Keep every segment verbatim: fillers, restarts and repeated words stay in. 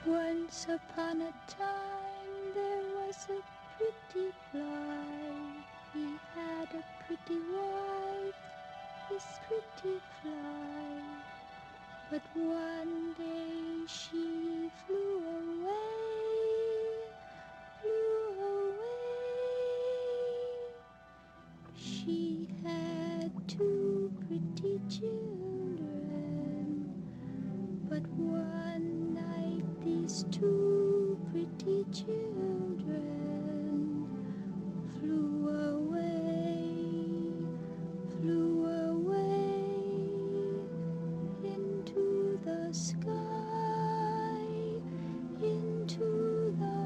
Once upon a time there was a pretty fly. He had a pretty wife, this pretty fly. But one day she flew away, flew away. She had two pretty children, but one night these two pretty children flew away, flew away into the sky, into the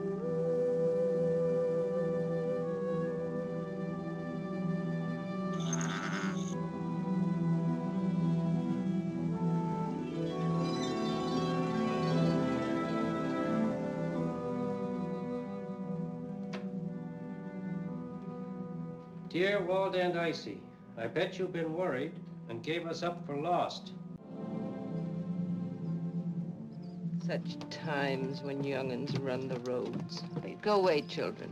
Dear Walt and Icy, I bet you've been worried and gave us up for lost. Such times when young'uns run the roads. Go away, children.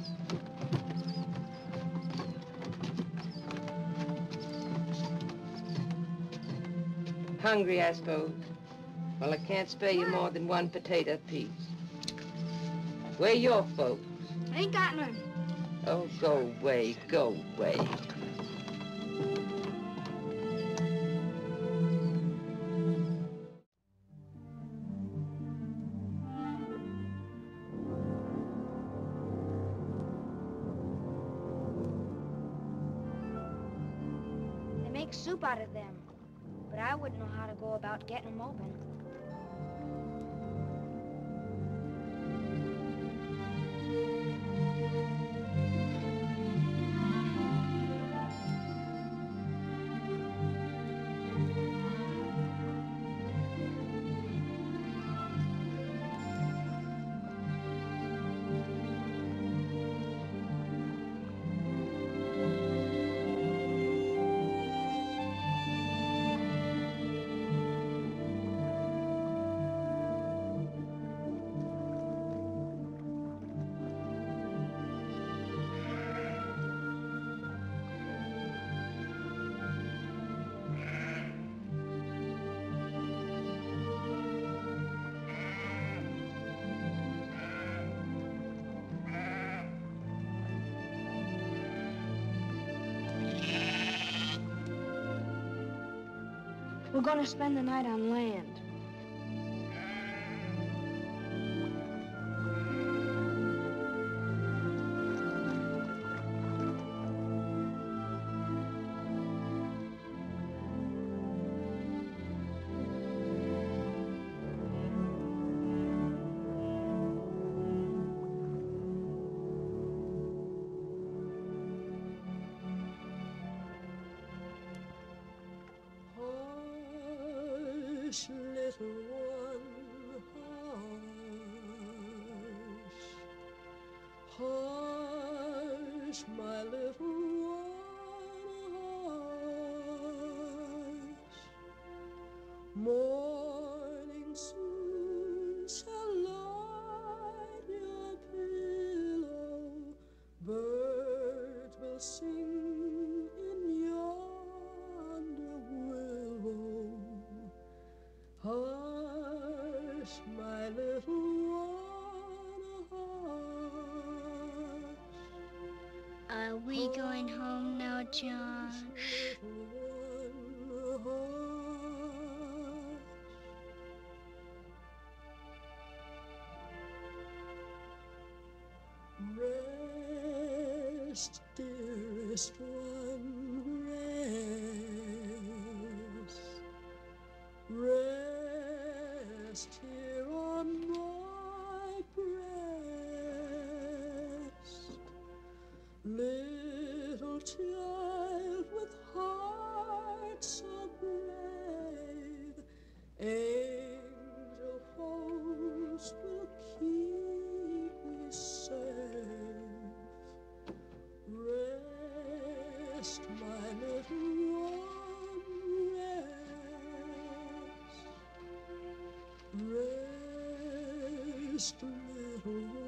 Hungry, I suppose. Well, I can't spare you more than one potato apiece. Where your folks? Ain't got none. Oh, go away, go away. They make soup out of them, but I wouldn't know how to go about getting them open. We're gonna spend the night on land. Hush, little one, hush. Hush, my little one, hush. Morning soon shall light your pillow. Birds will sing in yonder willow. Hush, my little one, hush. Are we going home now, John? Little one, hush. Rest, dearest one, rest. Rest here on my breast, little child with heart so brave. Angel hosts will keep me safe. Rest, my little one, rest. Rest. dearest little